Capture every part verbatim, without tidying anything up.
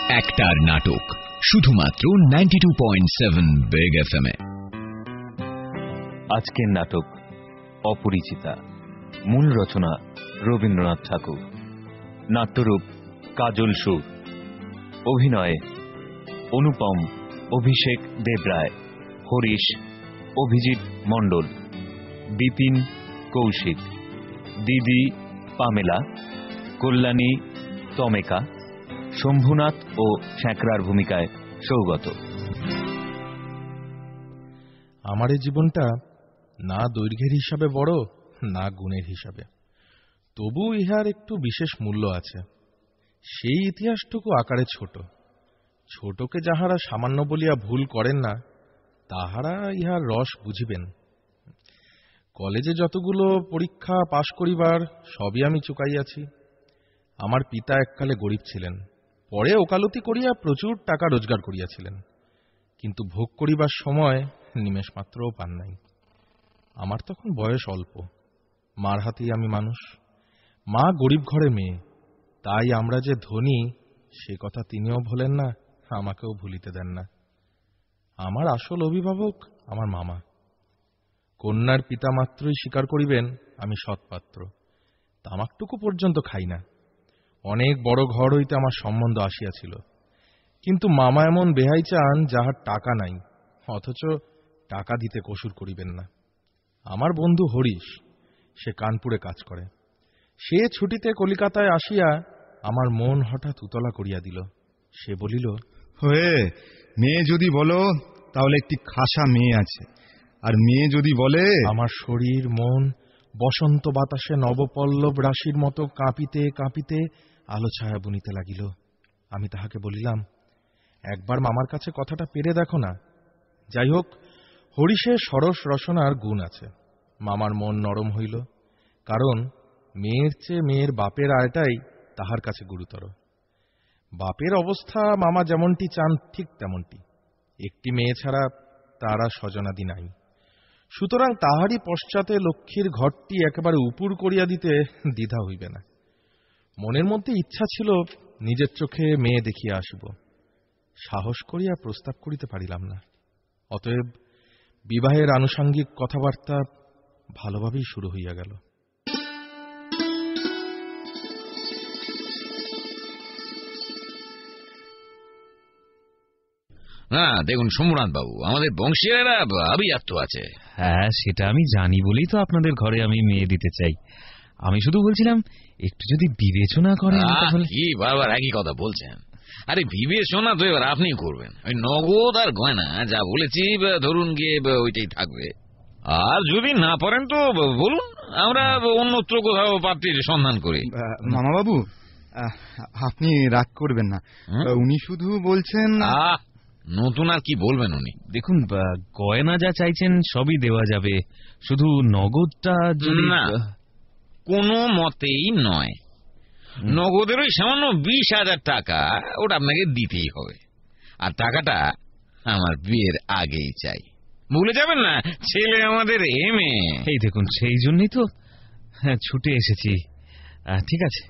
একটার নাটক শুধুমাত্র ninety two point seven big FM এ। আজকের নাটক অপরিচিতা। মূল রচনা রবীন্দ্রনাথ ঠাকুর। নাট্যরূপ কাজল সুর। অভিনয়ে অনুপম, অভিষেক দেবরায়, হরিশ, অভিজিৎ মণ্ডল, বিপিন, কৌশিক, দিদি পামেলা, কল্যাণী, তমেকা, শম্ভুনাথ ও শ্যাকরার ভূমিকায় সৌগত। আমার এই জীবনটা না দৈর্ঘ্যের হিসাবে বড়, না গুণের হিসাবে, তবু ইহার একটু বিশেষ মূল্য আছে। সেই ইতিহাসটুকু আকারে ছোট। ছোটকে যাহারা সামান্য বলিয়া ভুল করেন না, তাহারা ইহার রস বুঝিবেন। কলেজে যতগুলো পরীক্ষা পাশ করিবার সবই আমি চুকাইয়াছি। আমার পিতা এককালে গরিব ছিলেন, পরে ওকালতি করিয়া প্রচুর টাকা রোজগার করিয়াছিলেন, কিন্তু ভোগ করিবার সময় নিমেষ মাত্রও পান নাই। আমার তখন বয়স অল্প, মার হাতেই আমি মানুষ। মা গরিব ঘরে মেয়ে, তাই আমরা যে ধনী সে কথা তিনিও ভোলেন না, আমাকেও ভুলিতে দেন না। আমার আসল অভিভাবক আমার মামা। কন্যার পিতা মাত্রই স্বীকার করিবেন আমি সৎপাত্র। তামাকটুকু পর্যন্ত খাই না। অনেক বড় ঘর হইতে আমার সম্বন্ধ আসিয়াছিল, কিন্তু মামা এমন বেহাই চান যাহার টাকা নাই, অথচ টাকা দিতে কসুর করিবেন না। আমার বন্ধু হরিশ, সে কানপুরে কাজ করে। সে ছুটিতে কলিকাতায় আসিয়া আমার মন হঠাৎ উতলা করিয়া দিল। সে বলিল, হয়ে মেয়ে যদি বলো তাহলে একটি খাসা মেয়ে আছে, আর মেয়ে যদি বলে। আমার শরীর মন বসন্ত বাতাসে নবপল্লব রাশির মতো কাঁপিতে কাঁপিতে আলো ছায়া বুনিতে লাগিল। আমি তাহাকে বলিলাম, একবার মামার কাছে কথাটা পেরে দেখো না। যাই হোক, হরিশের সরস রসনার গুণ আছে। মামার মন নরম হইল, কারণ মেয়ের চেয়ে মেয়ের বাপের আয়টাই তাহার কাছে গুরুতর। বাপের অবস্থা মামা যেমনটি চান ঠিক তেমনটি। একটি মেয়ে ছাড়া তারা স্বজনাদি নাই। সুতরাং তাহারই পশ্চাতে লক্ষ্মীর ঘরটি একেবারে উপুর করিয়া দিতে দ্বিধা হইবে না। মনের মধ্যে ইচ্ছা ছিল নিজের চোখে মেয়ে দেখিয়া আসিব। সাহস করিয়া প্রস্তাব করিতে পারিলাম না। অতএব বিবাহের আনুষঙ্গিক কথাবার্তা ভালোভাবেই শুরু হইয়া গেল। না দেখুন শম্ভুনাথ বাবু, আমাদের বংশের এরা আভিজাত্য আছে। হ্যাঁ, সেটা আমি জানি বলেই তো আপনাদের ঘরে আমি মেয়ে দিতে চাই। আমি শুধু বলছিলাম একটু যদি বিবেচনা করেন। কি বারবার একই কথা বলছেন? আরে বিবেচনা তো এবার আপনি করবেন। ওই নগদ আর গয়না যা বলেছি ধরুন গিয়ে ওইটাই থাকবে। আর যদি না পারেন তো বলুন, আমরা অন্যত্র কোথাও পাত্রীর সন্ধান করি। মামা বাবু, আপনি রাগ করবেন না, উনি শুধু বলছেন। নতুন আর কি বলবেন উনি? দেখুন, গয়না যা চাইছেন সবই দেওয়া যাবে, শুধু নগদটা যদি না, কোনো মতেই নয়। নগদের ওই সামান্য বিশ হাজার টাকা ওটা আপনাকে দিতেই হবে। আর টাকাটা আমার বিয়ের আগেই চাই। ভুলে যাবেন না, ছেলে আমাদের এম এ। এই দেখুন, সেই জন্যই তো ছুটে এসেছি। ঠিক আছে,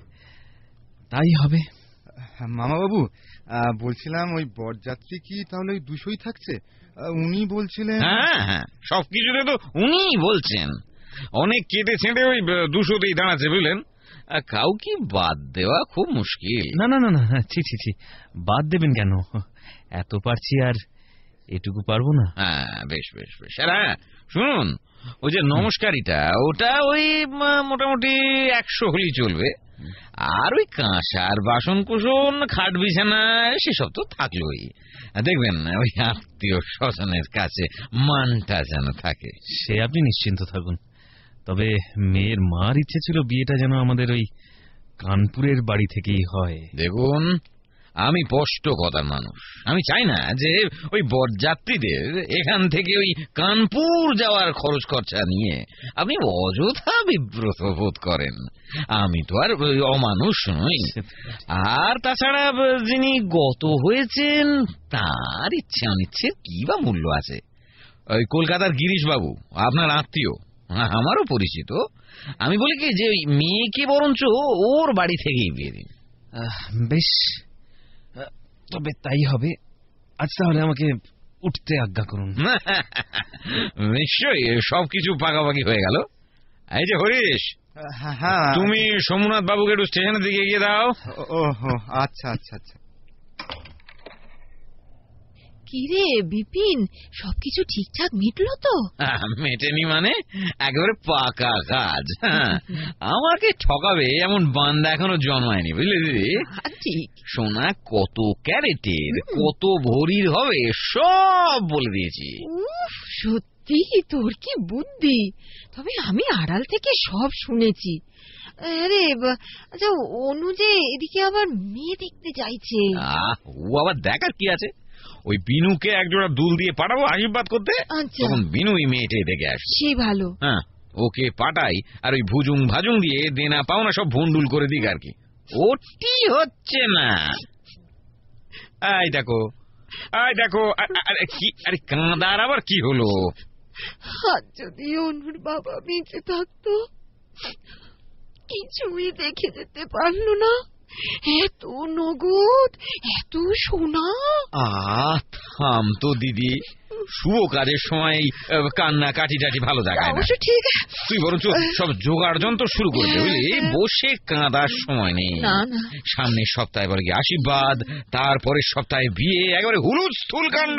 তাই হবে। মামা বাবু, বলছিলাম ওই বরযাত্রী কি তাহলে ওই দুশোই থাকছে? উনি বলছিলেন। হ্যাঁ হ্যাঁ, সবকিছুতে তো উনিই বলছেন। অনেক কেটে ছেঁটে ওই দুশোতেই দাঁড়াচ্ছে, বুঝলেন। কাউকে বাদ দেওয়া খুব মুশকিল। না না না না, ছি ছি ছি, বাদ দেবেন কেন? এত পারছি আর এটুকু পারবো না? হ্যাঁ, বেশ বেশ বেশ। হ্যাঁ শুনুন, ওই যে নমস্কারিটা, ওটা ওই মোটামুটি একশো হলেই চলবে। আর ওই কাঁসার বাসন কুসন, খাট বিছানা সেসব তো থাকলোই। দেখবেন ওই আত্মীয় স্বজনের কাছে মানটা যেন থাকে। সে আপনি নিশ্চিন্ত থাকুন। তবে মেয়ের মার ইচ্ছে ছিল বিয়েটা যেন আমাদের ওই কানপুরের বাড়ি থেকেই হয়। দেখুন, আমি স্পষ্ট কথার মানুষ। আমি চাই না যে ওই বরযাত্রীদের এখান থেকে ওই কানপুর যাওয়ার খরচ খরচা নিয়ে আপনি অযথা বিব্রত বোধ করেন। আমি তো আর অমানুষ নই। আর তাছাড়া যিনি গত হয়েছেন তার ইচ্ছে অনিচ্ছে কি বা মূল্য আছে? ওই কলকাতার গিরিশ বাবু আপনার আত্মীয়, আমারও পরিচিত। আমি বলি কি যে ওই মেয়েকে বরঞ্চ ওর বাড়ি থেকেই বিয়ে দিন। বেশ, তবে তাই হবে। আজ তাহলে আমাকে উঠতে আজ্ঞা করুন। নিশ্চয়ই সবকিছু পাকাপাকি হয়ে গেল। এই যে হরিশ, হ্যাঁ হ্যাঁ তুমি সোমনাথ বাবুকে একটু স্টেশনের দিকে এগিয়ে দাও। ও হো, আচ্ছা আচ্ছা আচ্ছা। কিরে বিপিন, সবকিছু ঠিকঠাক মিটলো তো? আহ, মেটেনি মানে একেবারে পাকা কাজ। হ্যাঁ, আমাকে ঠকাবে এমন বান্দা এখনো জন্মায়নি, বুঝলে দিদি। ঠিক। সোনা কত ক্যারেটের, কত ভরির হবে সব বলে দিয়েছি। উফ, সত্যি তোর কি বুদ্ধি! তবে আমি আড়াল থেকে সব শুনেছি। আরে বা- আচ্ছা, অনু যে এদিকে আবার মেয়ে দেখতে চাইছে। আহ, ও আবার দেখার কি আছে? ওই বিনুকে একজোড়া দুল দিয়ে পাঠাবো আশীর্বাদ করতে, আচ্ছা। তখন বিনুই মেয়েটে দেখে আসবে। সেই ভালো। হ্যাঁ, ওকে পাঠাই, আর ওই ভুজুং ভাজুং দিয়ে দেনা পাওনা সব ভন্ডুল করে দিক আর কি। ওটি হচ্ছে না। এই দেখো, এই দেখো, আ- আ- আরে কি, আরে কাঁদার আবার কি হলো? আর যদি অনুর বাবা বেঁচে থাকতো, কিছুই দেখে যেতে পারলো না। এত নগদ, এত সোনা। আহ, থাম তো দিদি, শুভ কাজের সময় আহ, কান্না কাটি টাটি ভালো দেখায় না। অবশ্য ঠিক। তুই বরঞ্চ সব জোগাড় যন্ত্র শুরু করে দে, বুঝলি? বসে কাঁদার সময় নেই। না না, সামনের সপ্তাহে বলে কি আশীর্বাদ, তারপরের সপ্তাহে বিয়ে, একেবারে হুলুদ স্থূল কাণ্ড।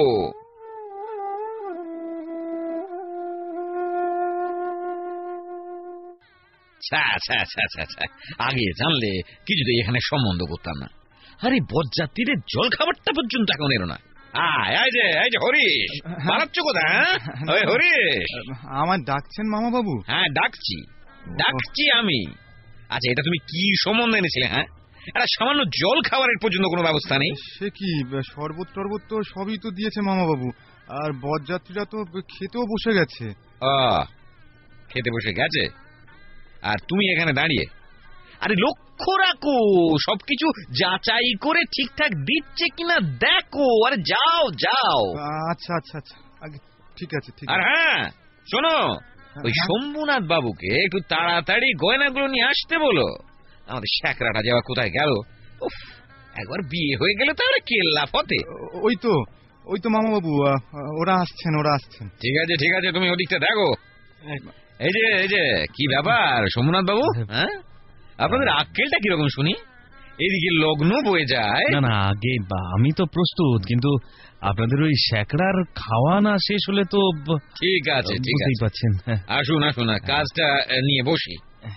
ছা, ছা, ছা, ছা, ছা। আগে জানলে কিছুতেই এখানে সম্বন্ধ করতাম না। আরে বরযাত্রীদের জল খাবারটা পর্যন্ত এখন এলো না। আয়, এই যে, এই যে হরিশ, পালাচ্ছ কোথায়? হ্যাঁ? ওই হরিশ। আমার ডাকছেন মামা বাবু? হ্যাঁ, ডাকছি, ডাকছি আমি। আচ্ছা, এটা তুমি কি সম্বন্ধ এনেছিলে? হ্যাঁ, একটা সামান্য জল খাবারের পর্যন্ত কোনো ব্যবস্থা নেই? সে কি, শরবত টরবত তো সবই তো দিয়েছে মামা বাবু, আর বরযাত্রীরা তো খেতেও বসে গেছে। আহ, খেতে বসে গেছে, আর তুমি এখানে দাঁড়িয়ে? আরে লক্ষ্য রাখো, সবকিছু যাচাই করে ঠিকঠাক দিচ্ছে কিনা দেখো। আরে যাও যাও। আচ্ছা আচ্ছা আচ্ছা, আগে ঠিক আছে ঠিক আর আছে। হ্যাঁ শোনো, ওই হ্যাঁ। শম্ভুনাথ বাবুকে একটু তাড়াতাড়ি গয়নাগুলো নিয়ে আসতে বলো। আমাদের শ্যাকরাটা যাওয়া কোথায় গেল? উফ, একবার বিয়ে হয়ে গেলে তাহলে কেল্লা ফতে। ও- ওই তো ওই তো মামা বাবু, ওরা আসছেন ওরা আসছেন। ঠিক আছে ঠিক আছে, তুমি ওদিকটা দেখো। এই যে এই যে কি ব্যাপার সোমনাথ বাবু, হ্যাঁ, আপনাদের আক্কেলটা কিরকম শুনি? এদিকে লগ্ন বয়ে যায়। না না, আগে বা- আমি তো প্রস্তুত, কিন্তু আপনাদের ওই শ্যাকরার খাওয়া না শেষ হলে তো ব- ঠিক আছে ঠিক বুঝতেই আছে, পাচ্ছেন। হ্যাঁ। আসুন আসুন, কাজটা আহ, নিয়ে বসি।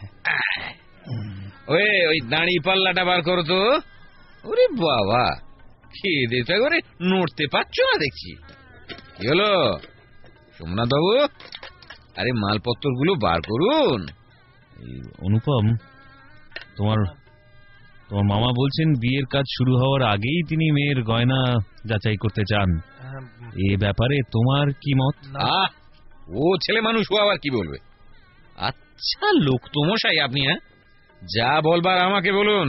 ওই ওই দাঁড়ি পাল্লাটা বার করো তো। ওরে বাবা, খেয়ে দিয়ে তো একবারে নড়তে পারছো না দেখছি। কি হলো সোমনাথ বাবু? আরে মালপত্র গুলো বার করুন। এই অনুপম, তোমার তোমার মামা বলছেন বিয়ের কাজ শুরু হওয়ার আগেই তিনি মেয়ের গয়না যাচাই করতে চান। এ ব্যাপারে তোমার কি মত? আহ, ও ছেলে মানুষ, ও আবার কি বলবে? আচ্ছা লোক তো মশাই আপনি, হ্যাঁ, যা বলবার আমাকে বলুন।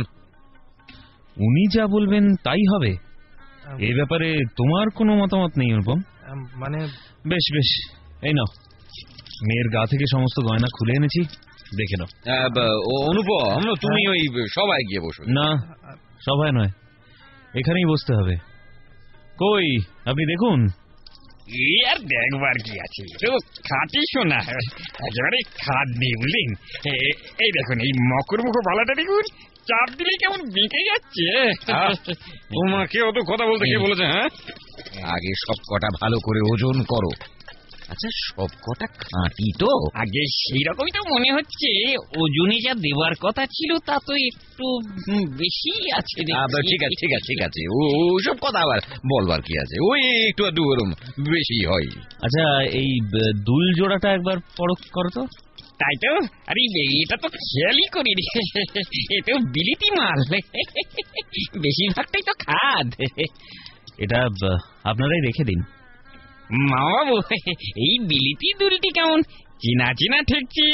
উনি যা বলবেন তাই হবে, এ ব্যাপারে তোমার কোনো মতামত নেই অনুপম? মানে বেশ বেশ, এই নাও, মেয়ের গা থেকে সমস্ত গয়না খুলে এনেছি, দেখে নাও। আহ, ব- ও, অনুপম, তুমি ওই সবাই গিয়ে বসো। না, সবাই নয়, এখানেই বসতে হবে। কই আপনি দেখুন। এই আর দেখবার কি আছে, তো খাটি শোনা, একেবারে খাদ নেই বুঝলেন। এ- এই দেখুন, এই মকর মুখ বালাটা দেখুন, চাপ দিলে কেমন বেঁকে যাচ্ছে। আহ, তোমাকে অত কথা বলতে কে বলেছে? হ্যাঁ, আগে সব কটা ভালো করে ওজন করো। আচ্ছা, সব কটা খাঁটি তো? আগে সেই রকমই তো মনে হচ্ছে, ওজনে যা দেবার কথা ছিল তা তো একটু উম, বেশি আছে আহ, দেখছি। ঠিক আছে ঠিক আছে ঠিক আছে, ও সব কথা আবার বলবার কি আছে? ওই একটু আধটু ওরম বেশি হয়। আচ্ছা, এই ব- দুল জোড়াটা একবার পরখ করো তো। তাই তো, আরে এটা তো খেয়ালই করি, এটাও বিলিতি মাল, বেশিরভাগটাই তো খাদ। এটা ব- আপনারাই রেখে দিন। মা বাবু, এই বিলিতি দুলটি কেমন চিনা চিনা ঠেকছি।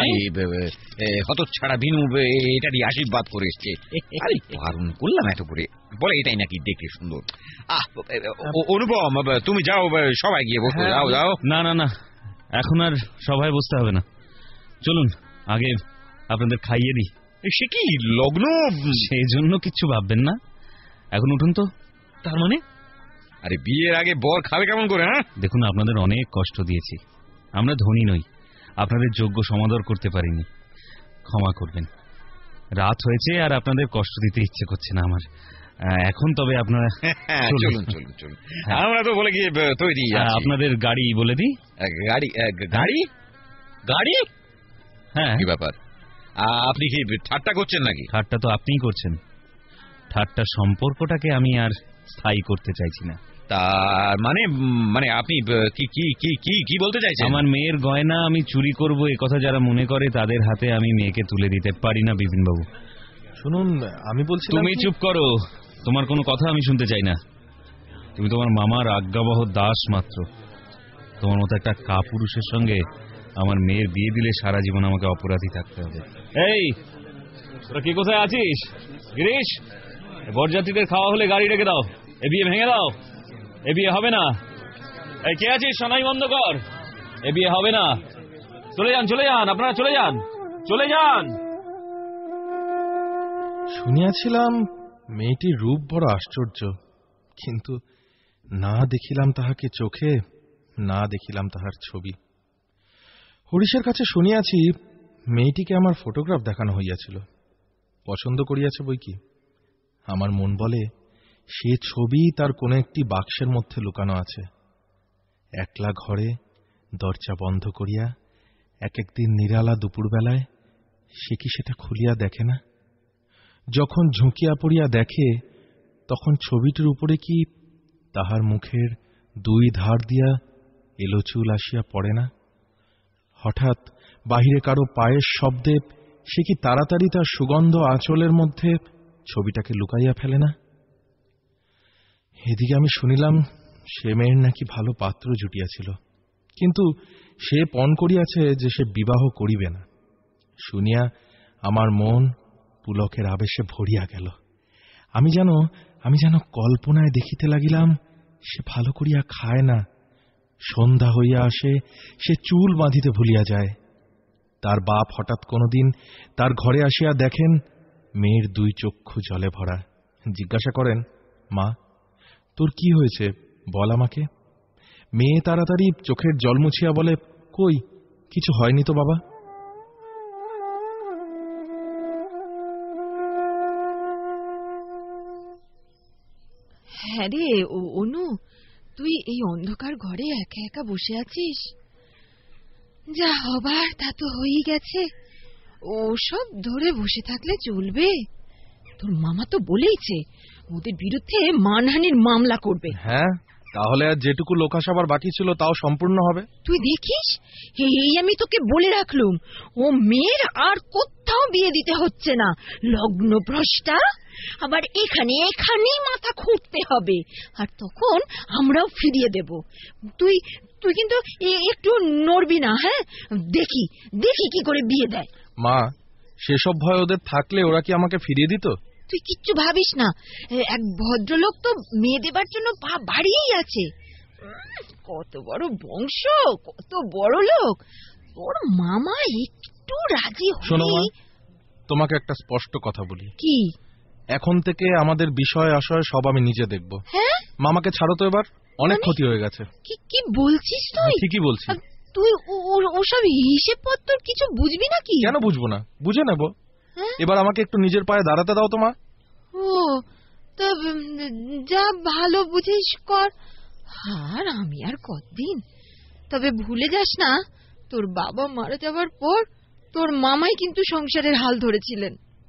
হত ছাড়া বিনু এ- এটা দিয়ে আশীর্বাদ করে এসছে। আরে বারণ করলাম এত করে, বলে এটাই নাকি দেখতে সুন্দর। আহ, ও- অনুপম, তুমি যাও, সবাই গিয়ে বসো, যাও যাও। না না না, এখন আর সবাই বসতে হবে না, চলুন আগে আপনাদের খাইয়ে দিই। সে কি লগ্ন? সেই জন্য কিচ্ছু ভাববেন না, এখন উঠুন তো, তার মানে আরে বিয়ের আগে বর খাবে কেমন করে? হ্যাঁ, দেখুন, আপনাদের অনেক কষ্ট দিয়েছি। আমরা ধনী নই, আপনাদের যোগ্য সমাদর করতে পারিনি, ক্ষমা করবেন। রাত হয়েছে আর আপনাদের কষ্ট দিতে ইচ্ছে করছে না আমার। এখন তবে আপনারা চলুন চলুন চলুন, আমরা তো বলে গিয়ে তৈরি। আপনাদের গাড়ি বলে দিই। গাড়ি গাড়ি গাড়ি হ্যাঁ, কি ব্যাপার? আপনি কি ঠাট্টা করছেন নাকি? ঠাট্টা তো আপনিই করছেন। ঠাট্টা সম্পর্কটাকে আমি আর স্থায়ী করতে চাইছি না। তার মানে মানে আপনি কি কি কি কি কি বলতে চাইছেন? আমার মেয়ের গয়না আমি চুরি করব এ কথা যারা মনে করে তাদের হাতে আমি মেয়েকে তুলে দিতে পারি না বিপিনবাবু। শুনুন, আমি বলছি তুমি চুপ করো, তোমার কোনো কথা আমি শুনতে চাই না। তুমি তোমার মামার আজ্ঞাবহ দাস মাত্র। তোমার মতো একটা কাপুরুষের সঙ্গে আমার মেয়ের বিয়ে দিলে সারা জীবন আমাকে অপরাধী থাকতে হবে। এই, তোরা কি কোথায় আছিস? গিরিশ, বরযাত্রীদের খাওয়া হলে গাড়ি রেখে দাও, এ বিয়ে ভেঙে দাও। এ বিয়ে হবে না। এই কে আছিস? সানাই বন্ধ কর, এ বিয়ে হবে না। চলে যান, চলে যান, আপনারা চলে যান, চলে যান। শুনিয়াছিলাম মেয়েটির রূপ বড় আশ্চর্য, কিন্তু না দেখিলাম তাহাকে চোখে, না দেখিলাম তাহার ছবি। হরিশের কাছে শুনিয়াছি মেয়েটিকে আমার ফটোগ্রাফ দেখানো হইয়াছিল, পছন্দ করিয়াছে বই কি। আমার মন বলে সে ছবি তার কোন একটি বাক্সের মধ্যে লুকানো আছে। একলা ঘরে দরজা বন্ধ করিয়া এক একদিন নিরালা দুপুরবেলায় সে কি সেটা খুলিয়া দেখে না? যখন ঝুঁকিয়া পড়িয়া দেখে, তখন ছবিটির উপরে কি তাহার মুখের দুই ধার দিয়া এলো চুল আসিয়া পড়ে না? হঠাৎ বাহিরে কারো পায়ের শব্দে সে কি তাড়াতাড়ি তার সুগন্ধ আঁচলের মধ্যে ছবিটাকে লুকাইয়া ফেলে না? এদিকে আমি শুনিলাম সে মেয়ের নাকি ভালো পাত্র জুটিয়াছিল, কিন্তু সে পণ করিয়াছে যে সে বিবাহ করিবে না। শুনিয়া আমার মন পুলকের আবেশে ভরিয়া গেল। আমি যেন আমি যেন কল্পনায় দেখিতে লাগিলাম সে ভালো করিয়া খায় না, সন্ধ্যা হইয়া আসে সে চুল বাঁধিতে ভুলিয়া যায়। তার বাপ হঠাৎ কোনদিন তার ঘরে আসিয়া দেখেন মেয়ের দুই চক্ষু জলে ভরা। জিজ্ঞাসা করেন, মা, তোর কি হয়েছে বল আমাকে। মেয়ে তাড়াতাড়ি চোখের জল মুছিয়া বলে, কই, কিছু হয়নি তো বাবা। হ্যাঁ রে অনু, তুই এই অন্ধকার ঘরে একা একা বসে আছিস? যা হবার তা তো হয়েই গেছে, ওসব ধরে বসে থাকলে চলবে? তোর মামা তো বলেইছে ওদের বিরুদ্ধে মানহানির মামলা করবে। হ্যাঁ, তাহলে আর যেটুকু লোকাসভার বাকি ছিল তাও সম্পূর্ণ হবে। তুই দেখিস, এই আমি তোকে বলে রাখলুম, ও মেয়ের আর কোথাও বিয়ে দিতে হচ্ছে না। লগ্ন ভ্রষ্টা, আবার এখানে এখানেই মাথা খুঁড়তে হবে, আর তখন আমরাও ফিরিয়ে দেব। তুই তুই কিন্তু একটু নড়বি না। হ্যাঁ, দেখি দেখি কি করে বিয়ে দেয়। মা, সেসব ভয় ওদের থাকলে ওরা কি আমাকে ফিরিয়ে দিত? তুই কিচ্ছু ভাবিস না, এক ভদ্রলোক তো মেয়ে দেবার জন্য পা বাড়িয়েই আছে। কত বড় বংশ, কত বড় লোক, তোর মামা একটু রাজি শোনো মা, হলে। তোমাকে একটা স্পষ্ট কথা বলি। কি? এখন থেকে আমাদের বিষয় আশয় সব আমি নিজে দেখব। হ্যাঁ, মামাকে ছাড়ো তো, এবার অনেক ক্ষতি হয়ে গেছে। কি কি বলছিস তুই? ঠিকই বলছি। তুই ওসব হিসেব পত্র কিছু বুঝবি নাকি? কেন বুঝবো না, বুঝে নেব। এবার আমাকে একটু নিজের পায়ে দাঁড়াতে দাও তো মা। ও, তা যা ভালো বুঝিস কর। আর আমি আর কতদিন। তবে ভুলে যাস না, তোর বাবা মারা যাবার পর তোর মামাই কিন্তু সংসারের হাল ধরেছিলেন।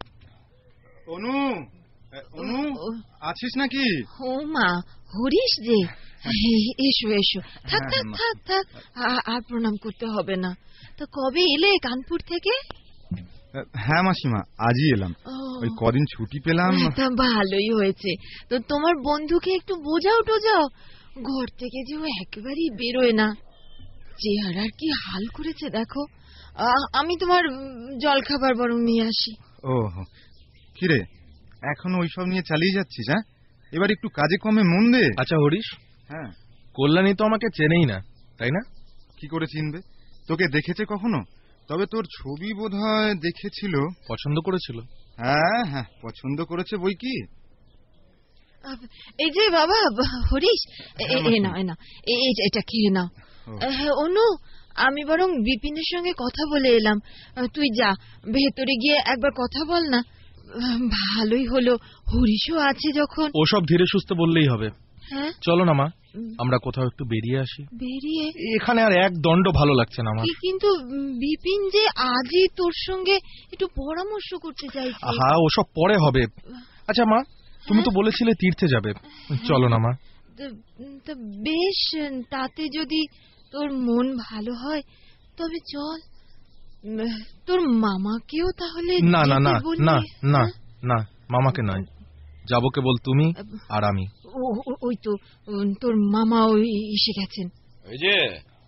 অনু, অনু, আছিস নাকি? ও মা, হরিশ যে, এসো এসো, থাক থাক থাক থাক, আর প্রণাম করতে হবে না। তো কবে এলে কানপুর থেকে? হ্যাঁ মাসিমা, আজই এলাম। ওই কদিন ছুটি পেলাম। তা ভালোই হয়েছে। তো তোমার বন্ধুকে একটু বোঝাও টোঝাও, ঘর থেকে যে ও একেবারেই বেরোয় না। চেহারার কি হাল করেছে দেখো। আমি তোমার জল খাবার বরং নিয়ে আসি। ও কিরে, এখন ওইসব নিয়ে চালিয়ে যাচ্ছিস? হ্যাঁ, এবার একটু কাজে কমে মন দে। আচ্ছা হরিশ, হ্যাঁ, কল্যাণী তো আমাকে চেনেই না, তাই না? কি করে চিনবে? তোকে দেখেছে কখনো? তবে তোর ছবি বোধহয় দেখেছিল। পছন্দ করেছিল? হ্যাঁ হ্যাঁ, পছন্দ করেছে বই কি। আব- এই যে বাবা ব- হরিশ, এ- এ- এ নাও, এ নাও, এ- এই যে এটা খেয়ে নাও। হ্যাঁ, অনু, আমি বরং বিপিনের সঙ্গে কথা বলে এলাম। আহ, তুই যা, ভেতরে গিয়ে একবার কথা বল না। আহ, ভালোই হলো, হরিশও আছে যখন। ওসব ধীরে সুস্থে বললেই হবে। হ্যাঁ, চলো না মা, আমরা কোথাও একটু বেরিয়ে আসি। বেরিয়ে এখানে আর এক দণ্ড ভালো লাগছে না আমার। কি, কিন্তু উম, বিপিন যে আজই তোর সঙ্গে একটু পরামর্শ করতে চাইছে। আহা, ওসব পরে হবে। আচ্ছা মা, তুমি তো বলেছিলে তীর্থে যাবে, চলো না মা। তা- তা বেশ, তাতে যদি তোর মন ভালো হয় তবে চল। উম, তোর মামাকেও তাহলে না না যেতে না বলবি, না না হ্যাঁ? না, মামাকে নয়, যাবো কেবল তুমি আর আমি। ও- ও- ওই তো উম, তোর মামা ওই এসে গেছেন। এই যে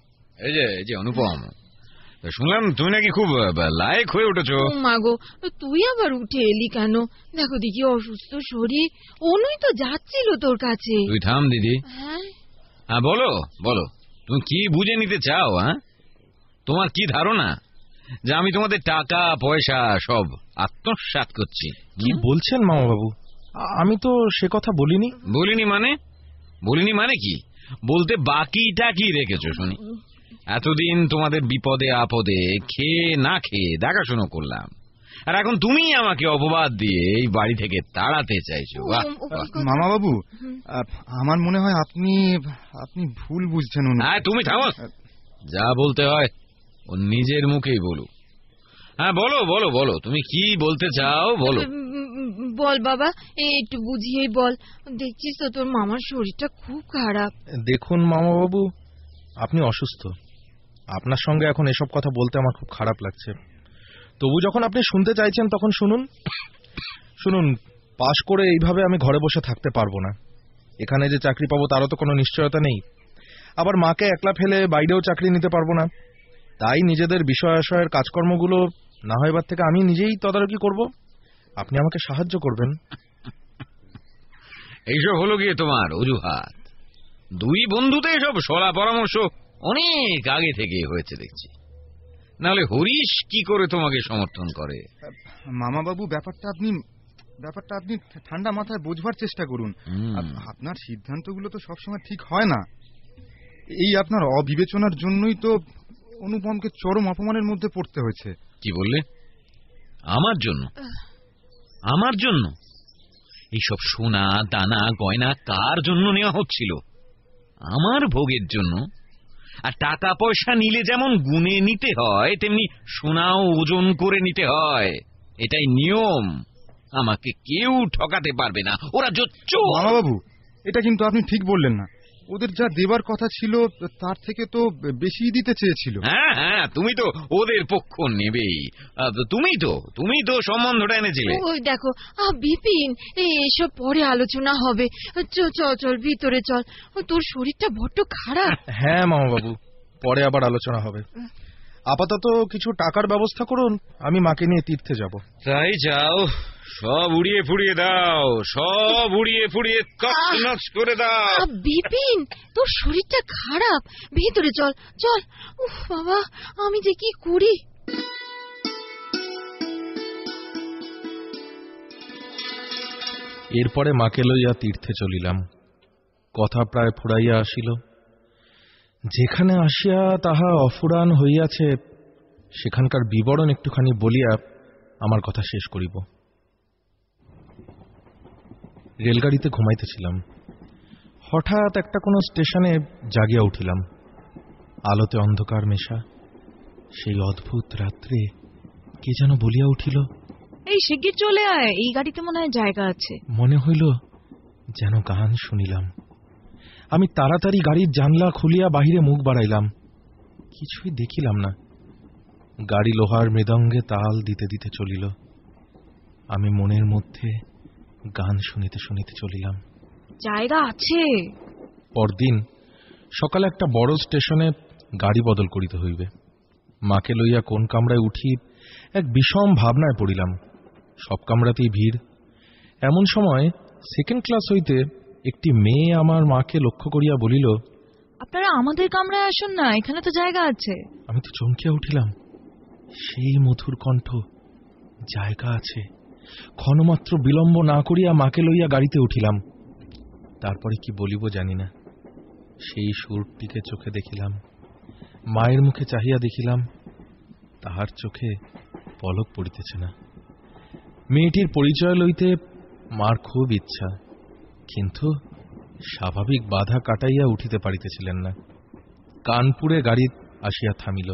এই যে এই যে অনুপম, তা শুনলাম তুমি নাকি খুব আহ, লায়েক হয়ে উঠেছো। ও মাগো, তুই আবার উঠে এলি কেন? দেখো দেখি অসুস্থ শরীর, অনুই তো যাচ্ছিল তোর কাছে। তুই থাম দিদি। হ্যাঁ, হ্যাঁ বলো বলো, তুমি কি বুঝে নিতে চাও? হ্যাঁ, তোমার কি ধারণা যে আমি তোমাদের টাকা পয়সা সব আত্মসাৎ করছি? কি বলছেন মামা বাবু? আ- আমি তো সে কথা বলিনি। বলিনি মানে? বলিনি মানে কি? বলতে বাকিটা কি রেখেছো শুনি? এতদিন তোমাদের বিপদে আপদে খেয়ে না খেয়ে দেখাশুনো করলাম, আর এখন তুমি আমাকে অপবাদ দিয়ে এই বাড়ি থেকে তাড়াতে চাইছো? বাহ, ও- ও- বাহ। ওই কথা- মামা বাবু, হুম। আমার মনে হয় আপনি আপনি ভুল বুঝছেন। অনু। হ্যাঁ, তুমি থামো। যা বলতে হয় ও নিজের মুখেই বলো। হ্যাঁ বলো বলো বলো, তুমি কি বলতে চাও বলো। উম, বল বাবা, এই একটু বুঝিয়ে বল। দেখছিস তো তোর মামার শরীরটা খুব খারাপ। দেখুন মামা বাবু, আপনি অসুস্থ, আপনার সঙ্গে এখন এসব কথা বলতে আমার খুব খারাপ লাগছে। তবু যখন আপনি শুনতে চাইছেন তখন শুনুন। শুনুন, পাশ করে এইভাবে আমি ঘরে বসে থাকতে পারবো না। এখানে যে চাকরি পাবো তারও তো কোনো নিশ্চয়তা নেই। আবার মাকে একলা ফেলে বাইরেও চাকরি নিতে পারবো না। তাই নিজেদের বিষয় আশয়ের কাজকর্মগুলো না হয় এবার থেকে আমি নিজেই তদারকি করব। আপনি আমাকে সাহায্য করবেন। এইসব হলো গিয়ে তোমার অজুহাত। দুই বন্ধুতে এসব সলা পরামর্শ অনেক আগে থেকে হয়েছে দেখছি। নাহলে হরিশ কি করে তোমাকে সমর্থন করে? মামা বাবু, ব্যাপারটা আপনি ব্যাপারটা আপনি ঠান্ডা মাথায় বোঝবার চেষ্টা করুন। হুম। আপ- আপনার সিদ্ধান্তগুলো তো সবসময় ঠিক হয় না। এই আপনার অবিবেচনার জন্যই তো অনুপমকে চরম অপমানের মধ্যে পড়তে হয়েছে। কি বললে? আমার জন্য? আমার জন্য? এইসব সোনা দানা গয়না কার জন্য নেওয়া হচ্ছিল? আমার ভোগের জন্য। আর টাকা পয়সা নিলে যেমন গুনে নিতে হয়, তেমনি সোনাও ওজন করে নিতে হয়। এটাই নিয়ম। আমাকে কেউ ঠকাতে পারবে না। ওরা জোচ্চোর। মামা বাবু, এটা কিন্তু আপনি ঠিক বললেন না। ওদের যা দেবার কথা ছিল তার থেকে তো বেশি দিতে চেয়েছিল। হ্যাঁ হ্যাঁ, তুমি তো ওদের পক্ষ নেবেই। আহ, তুমি তো তুমি তো সম্বন্ধটা এনেছিলে। ওই দেখো, আহ, বিপিন, এই এসব পরে আলোচনা হবে। চল চল চল ভিতরে চল, ও, তোর শরীরটা বড্ড খারাপ। হ্যাঁ মামা বাবু, পরে আবার আলোচনা হবে। আপাতত কিছু টাকার ব্যবস্থা করুন, আমি মাকে নিয়ে তীর্থে যাব। তাই যাও, সব উড়িয়ে ফুড়িয়ে দাও, সব উড়িয়ে ফুড়িয়ে তছনছ করে দাও। আহ, বিপিন, তোর শরীরটা খারাপ, ভিতরে চল চল। উফ বাবা, আমি যে কি করি। এরপরে মাকে লইয়া তীর্থে চলিলাম। কথা প্রায় ফুরাইয়া আসিল। যেখানে আসিয়া তাহা অফুরান হইয়াছে সেখানকার বিবরণ একটুখানি বলিয়া আমার কথা শেষ করিব। রেলগাড়িতে ঘুমাইতেছিলাম। হঠাৎ একটা কোনো স্টেশনে জাগিয়া উঠিলাম। আলোতে অন্ধকার মেশা সেই অদ্ভুত রাত্রে কে যেন বলিয়া উঠিল, এই শিগগির চলে আয়, এই গাড়িতে মনে হয় জায়গা আছে। মনে হইল যেন গান শুনিলাম। আমি তাড়াতাড়ি গাড়ির জানলা খুলিয়া বাহিরে মুখ বাড়াইলাম। কিছুই দেখিলাম না। গাড়ি লোহার মৃদঙ্গে তাল দিতে দিতে চলিল। আমি মনের মধ্যে গান শুনিতে শুনিতে চলিলাম। জায়গা আছে। পরদিন সকালে একটা বড় স্টেশনে গাড়ি বদল করিতে হইবে। মাকে লইয়া কোন কামরায় উঠি এক বিষম ভাবনায় পড়িলাম। সব কামরাতেই ভিড়। এমন সময় সেকেন্ড ক্লাস হইতে একটি মেয়ে আমার মাকে লক্ষ্য করিয়া বলিল, আপনারা আমাদের কামরায় আসুন না, এখানে তো জায়গা আছে। আমি তো চমকিয়া উঠিলাম। সেই মধুর কণ্ঠ, জায়গা আছে। ক্ষণমাত্র বিলম্ব না করিয়া মাকে লইয়া গাড়িতে উঠিলাম। তারপরে কি বলিব জানি না। সেই সুরটিকে চোখে দেখিলাম, মায়ের মুখে চাহিয়া দেখিলাম, তাহার চোখে পলক পড়িতেছে না। মেয়েটির পরিচয় লইতে মার খুব ইচ্ছা, কিন্তু স্বাভাবিক বাধা কাটাইয়া উঠিতে পারিতেছিলেন না। কানপুরে গাড়ি আসিয়া থামিল।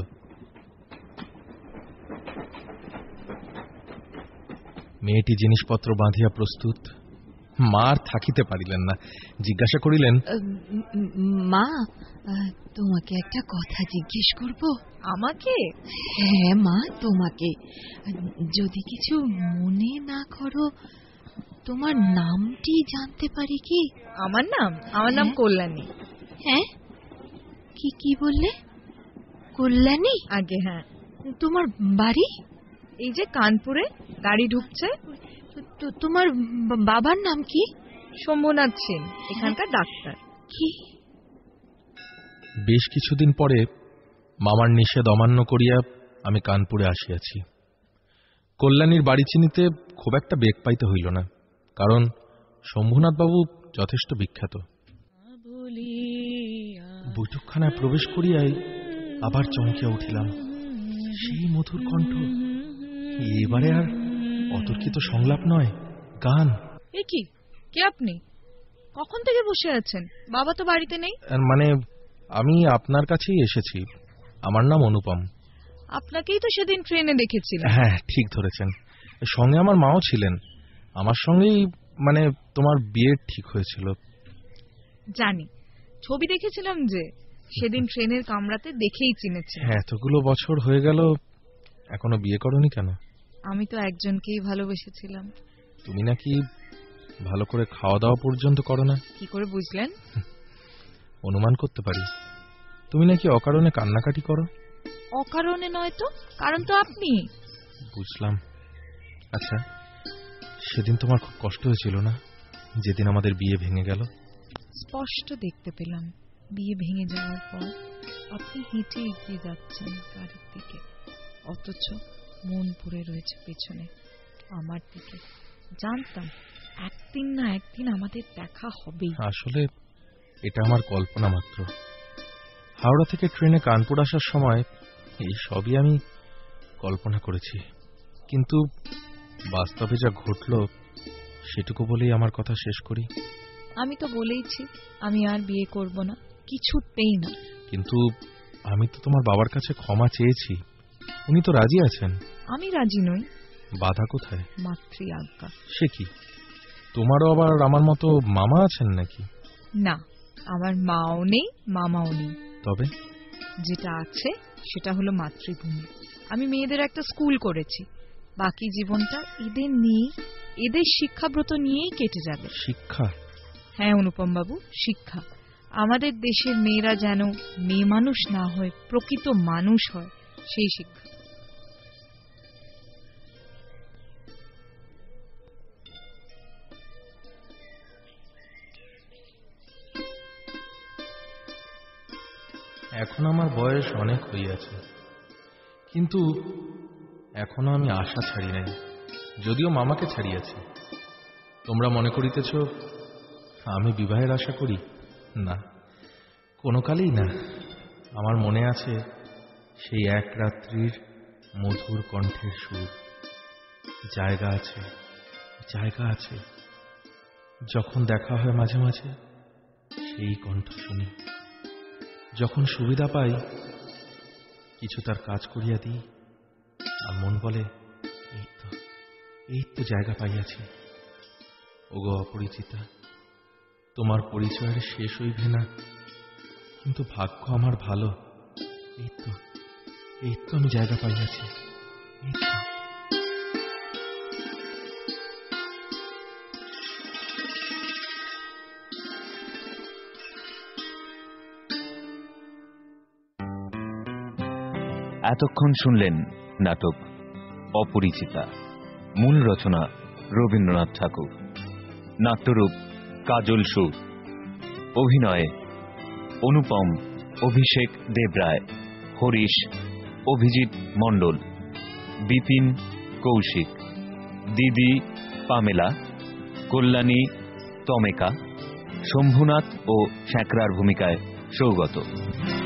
মেয়েটি জিনিসপত্র বাঁধিয়া প্রস্তুত। মা আর থাকিতে পারিলেন না, জিজ্ঞাসা করিলেন, মা, তোমাকে একটা কথা জিজ্ঞেস করব। আমাকে? হ্যাঁ মা, তোমাকে। যদি কিছু মনে না করো, তোমার নামটি জানতে পারি কি? আমার নাম? আমার নাম কল্যাণী। হ্যাঁ, কি কি বললে? কল্যাণী? আগে হ্যাঁ। তোমার বাড়ি? এই যে কানপুরে, গাড়ি ঢুকছে। তোমার বাবার নাম কি? শম্ভুনাথ সেন, এখানকার ডাক্তার। কি? বেশ কিছুদিন পরে মামার নিষেধ অমান্য করিয়া আমি কানপুরে আসিয়াছি। কল্যাণীর বাড়ি চিনিতে খুব একটা বেগ পাইতে হইল না, কারণ শম্ভুনাথ বাবু যথেষ্ট বিখ্যাত। বৈঠকখানায় প্রবেশ করিয়াই আবার চমকিয়া উঠিলাম। সেই মধুর কণ্ঠ, এবারে আর অতর্কিত সংলাপ নয়, গান। এ কি? কে আপনি? কখন থেকে বসে আছেন? বাবা তো বাড়িতে নেই। মানে আমি আপনার কাছেই এসেছি। আমার নাম অনুপম। আপনাকেই তো সেদিন ট্রেনে দেখেছিলাম। হ্যাঁ, ঠিক ধরেছেন। সঙ্গে আমার মাও ছিলেন। আমার সঙ্গেই মানে তোমার বিয়ে ঠিক হয়েছিল। জানি, ছবি দেখেছিলাম যে সেদিন ট্রেনের কামরাতে, দেখেই চিনেছি। হ্যাঁ, এতগুলো বছর হয়ে গেল, এখনো বিয়ে করনি কেন? আমি তো একজনকেই ভালোবেসেছিলাম। তুমি নাকি ভালো করে খাওয়া দাওয়া পর্যন্ত করো না? কি করে বুঝলেন? অনুমান করতে পারি। তুমি নাকি অকারণে কান্নাকাটি করো। অকারণে নয় তো, কারণ তো আপনি। বুঝলাম। আচ্ছা, সেদিন তোমার খুব কষ্ট হয়েছিল না, যেদিন আমাদের বিয়ে ভেঙে গেল? স্পষ্ট দেখতে পেলাম বিয়ে ভেঙে যাওয়ার পর আপনি হেঁটে এগিয়ে যাচ্ছেন গাড়ির দিকে, অথচ মন পড়ে রয়েছে পেছনে আমার দিকে। জানতাম একদিন না একদিন আমাদের দেখা হবেই। আসলে এটা আমার কল্পনা মাত্র। হাওড়া থেকে ট্রেনে কানপুর আসার সময় এই সবই আমি কল্পনা করেছি, কিন্তু বাস্তবে যা ঘটল সেটুকু বলেই আমার কথা শেষ করি। আমি তো বলেইছি আমি আর বিয়ে করব না, কিছুতেই না। কিন্তু আমি তো তোমার বাবার কাছে ক্ষমা চেয়েছি, উনি তো রাজি আছেন। আমি রাজি নই। বাধা কোথায়? মাতৃ আজ্ঞা। সে কি, তোমারও আবার আমার মতো মামা আছেন নাকি? না, আমার মাও নেই, মামাও নেই। তবে যেটা আছে সেটা হলো মাতৃভূমি। আমি মেয়েদের একটা স্কুল করেছি, বাকি জীবনটা এদের নিয়ে, এদের শিক্ষাব্রত নিয়েই কেটে যাবে। শিক্ষা? হ্যাঁ অনুপম বাবু, শিক্ষা। আমাদের দেশের মেয়েরা যেন মেয়ে মানুষ না হয়, প্রকৃত মানুষ হয়, সেই শিক্ষা। এখন আমার বয়স অনেক হইয়াছে, কিন্তু এখনো আমি আশা ছাড়ি নাই, যদিও মামাকে ছাড়িয়াছি। তোমরা মনে করিতেছ আমি বিবাহের আশা করি? না, কোনো কালেই না। আমার মনে আছে সেই এক রাত্রির মধুর কণ্ঠের সুর। জায়গা আছে, জায়গা আছে, যখন দেখা হয় মাঝে মাঝে সেই কণ্ঠ শুনি। যখন সুবিধা পাই কিছু তার কাজ করিয়া দিই, আর মন বলে এই তো, এই তো জায়গা পাইয়াছি। ওগো অপরিচিতা, তোমার পরিচয়ের শেষ হইবে না, কিন্তু ভাগ্য আমার ভালো। এই তো, এই তো আমি জায়গা পাইয়াছি, এই তো। এতক্ষণ শুনলেন নাটক অপরিচিতা। মূল রচনা রবীন্দ্রনাথ ঠাকুর, নাট্যরূপ কাজল সুর, অভিনয়ে অনুপম অভিষেক দেবরায়, হরিশ অভিজিৎ মণ্ডল, বিপিন কৌশিক, দিদি পামেলা, কল্যাণী তমেকা, শম্ভুনাথ ও শ্যাকরার ভূমিকায় সৌগত।